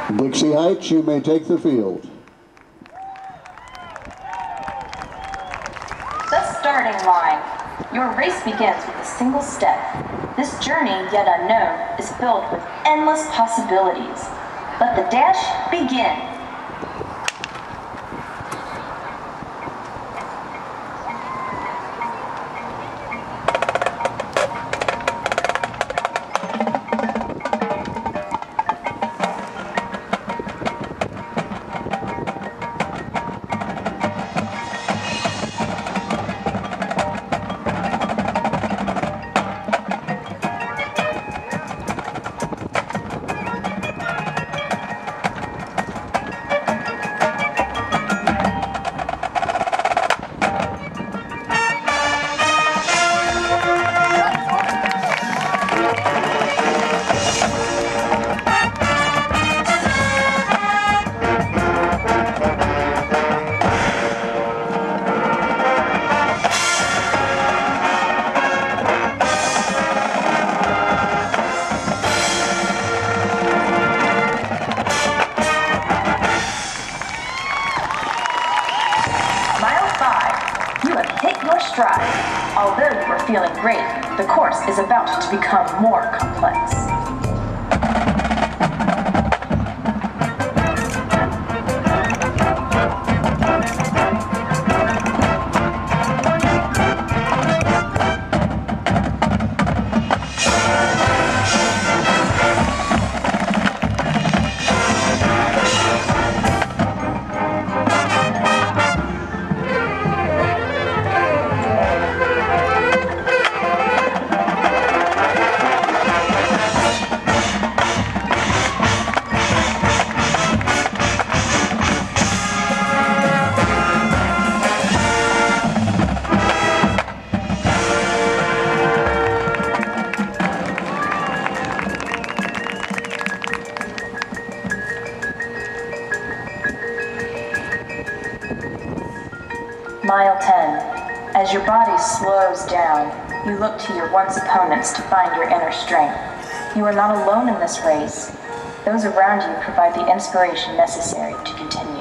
Dixie Heights, you may take the field. The starting line. Your race begins with a single step. This journey, yet unknown, is filled with endless possibilities. Let the dash begin. Although you are feeling great, the course is about to become more complex. Mile 10. As your body slows down, you look to your once opponents to find your inner strength. You are not alone in this race. Those around you provide the inspiration necessary to continue.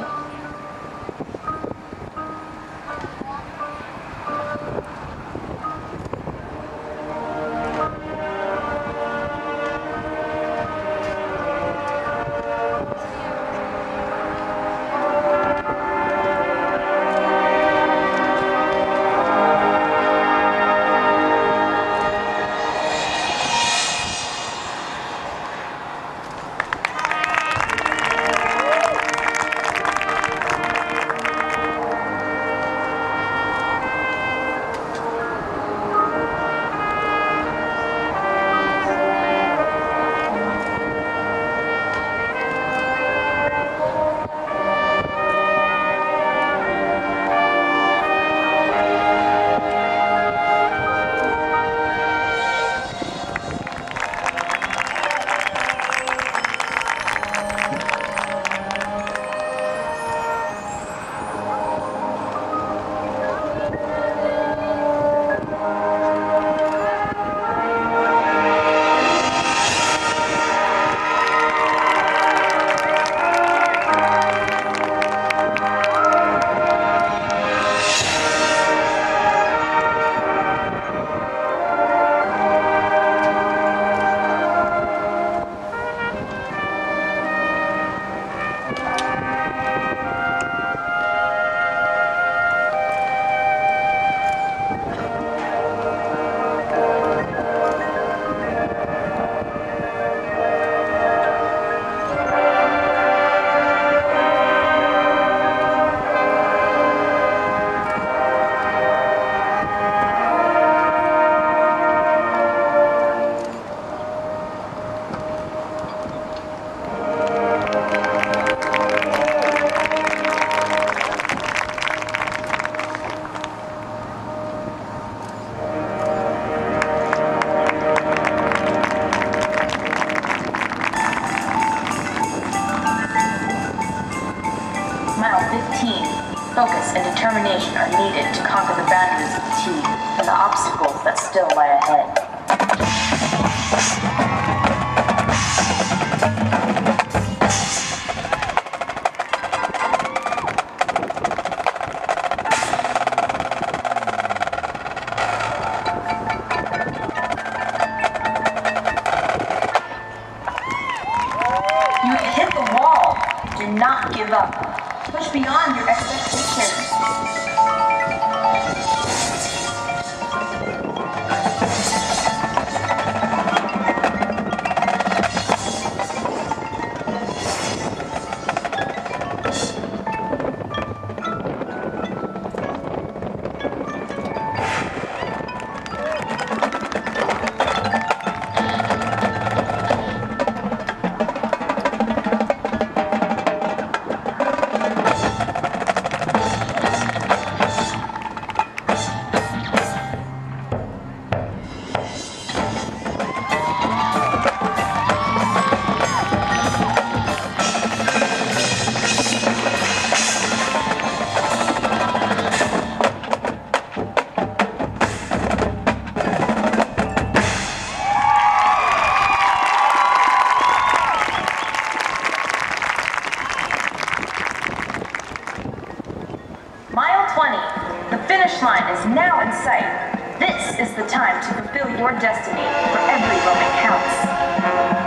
Focus and determination are needed to conquer the boundaries of fatigue and the obstacles that still lie ahead. give up. Push beyond your expectations. Mile 20. The finish line is now in sight. This is the time to fulfill your destiny, for every moment counts.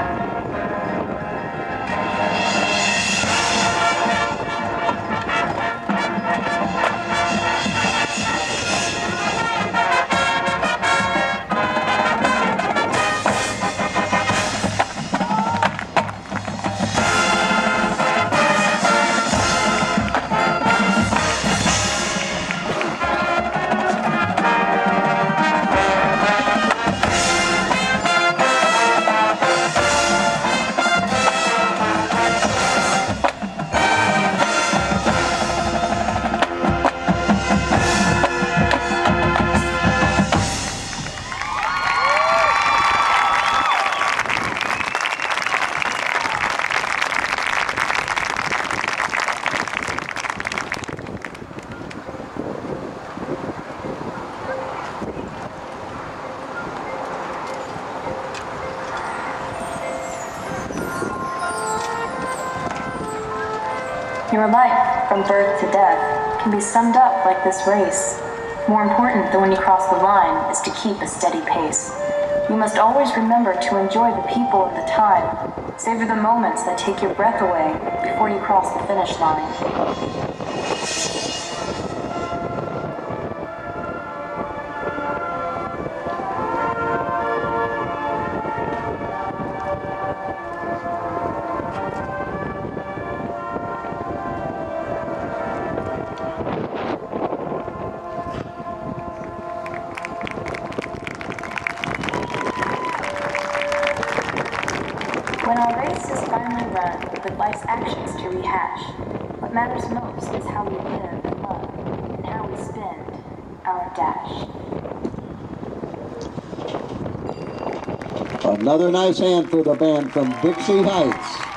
Your life, from birth to death, can be summed up like this race. More important than when you cross the line is to keep a steady pace. You must always remember to enjoy the people and the time. Savor the moments that take your breath away before you cross the finish line. When our race is finally run, with life's actions to rehash, what matters most is how we live and love, and how we spend our dash. Another nice hand for the band from Dixie Heights.